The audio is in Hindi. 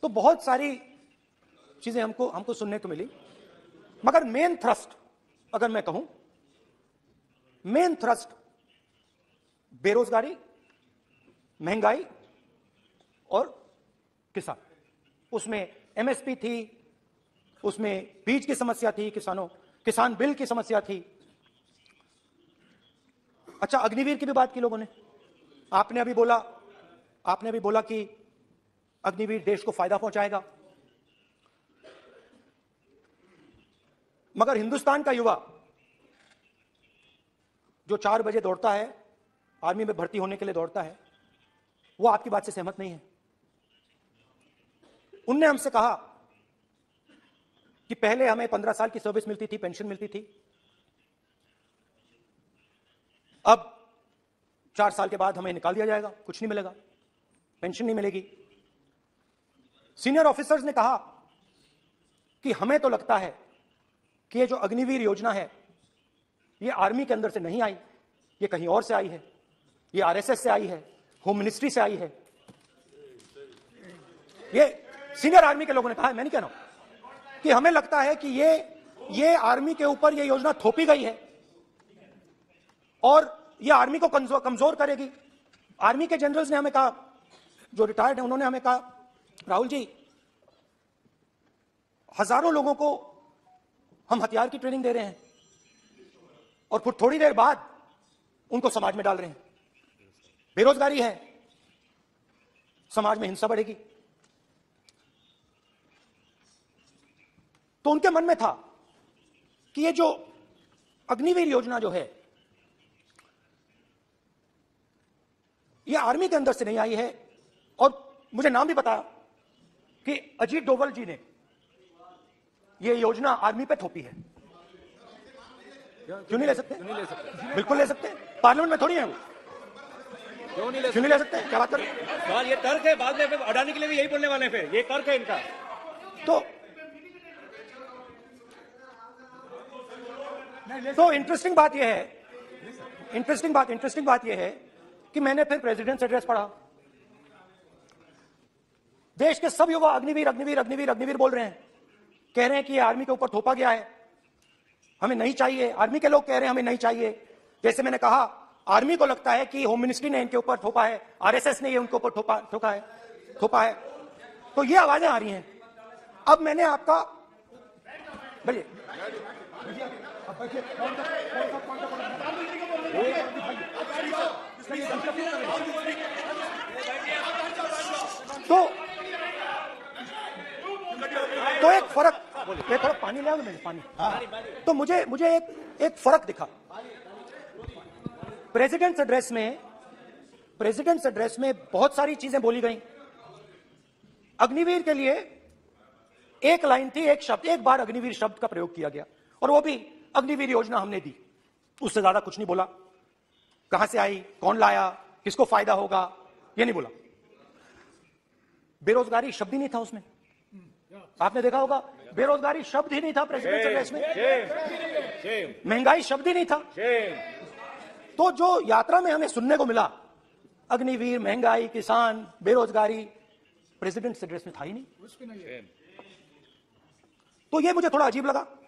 तो बहुत सारी चीजें हमको सुनने को मिली, मगर मेन थ्रस्ट अगर मैं कहूं, मेन थ्रस्ट बेरोजगारी, महंगाई और किसान। उसमें एमएसपी थी, उसमें बीज की समस्या थी, किसान बिल की समस्या थी। अच्छा, अग्निवीर की भी बात की लोगों ने। आपने अभी बोला कि अग्निवीर देश को फायदा पहुंचाएगा, मगर हिंदुस्तान का युवा जो 4 बजे दौड़ता है, आर्मी में भर्ती होने के लिए दौड़ता है, वो आपकी बात से सहमत नहीं है। उनने हमसे कहा कि पहले हमें 15 साल की सर्विस मिलती थी, पेंशन मिलती थी, अब 4 साल के बाद हमें निकाल दिया जाएगा, कुछ नहीं मिलेगा, पेंशन नहीं मिलेगी। सीनियर ऑफिसर्स ने कहा कि हमें तो लगता है कि ये जो अग्निवीर योजना है, ये आर्मी के अंदर से नहीं आई, ये कहीं और से आई है, ये आरएसएस से आई है, होम मिनिस्ट्री से आई है। ये सीनियर आर्मी के लोगों ने कहा है, मैं नहीं कह रहा हूं, कि हमें लगता है कि ये आर्मी के ऊपर ये योजना थोपी गई है और ये आर्मी को कमजोर करेगी। आर्मी के जनरल्स ने हमें कहा, जो रिटायर्ड है, उन्होंने हमें कहा, राहुल जी, हजारों लोगों को हम हथियार की ट्रेनिंग दे रहे हैं और फिर थोड़ी देर बाद उनको समाज में डाल रहे हैं। बेरोजगारी है, समाज में हिंसा बढ़ेगी। तो उनके मन में था कि ये जो अग्निवीर योजना जो है, ये आर्मी के अंदर से नहीं आई है। और मुझे नाम भी बताया कि अजीत डोवल जी ने ये योजना आर्मी पे थोपी है। क्यों नहीं ले सकते? बिल्कुल ले सकते हैं, पार्लियामेंट में थोड़ी है वो। क्यों नहीं ले सकते? क्या बात कर रहे हैं? सवाल ये तर्क है, बाद में अडानी के लिए भी यही बोलने वाले हैं, फिर ये तर्क है इनका। तो इंटरेस्टिंग बात यह है कि मैंने फिर प्रेसिडेंट्स एड्रेस पढ़ा। देश के सब युवा अग्निवीर अग्निवीर अग्निवीर अग्निवीर बोल रहे हैं, कह रहे हैं कि ये आर्मी के ऊपर थोपा गया है, हमें नहीं चाहिए। आर्मी के लोग कह रहे हैं हमें नहीं चाहिए। जैसे मैंने कहा, आर्मी को लगता है कि होम मिनिस्ट्री ने इनके ऊपर थोपा है, आरएसएस ने ये उनके ऊपर थोपा है। तो ये आवाजें आ रही हैं। अब मैंने आपका बोलिए, तो एक फर्क, थोड़ा पानी ले आओगे मेरे, पानी। तो मुझे एक फर्क दिखा प्रेसिडेंट्स एड्रेस में बहुत सारी चीजें बोली गई। अग्निवीर के लिए एक लाइन थी, एक शब्द, एक बार अग्निवीर शब्द का प्रयोग किया गया, और वो भी अग्निवीर योजना हमने दी, उससे ज्यादा कुछ नहीं बोला। कहां से आई, कौन लाया, किसको फायदा होगा, ये नहीं बोला। बेरोजगारी शब्द ही नहीं था उसमें। आपने देखा होगा, बेरोजगारी शब्द ही नहीं था प्रेसिडेंट एड्रेस में। महंगाई शब्द ही नहीं था। तो जो यात्रा में हमें सुनने को मिला, अग्निवीर, महंगाई, किसान, बेरोजगारी, प्रेसिडेंट एड्रेस में था ही नहीं। तो ये मुझे थोड़ा अजीब लगा।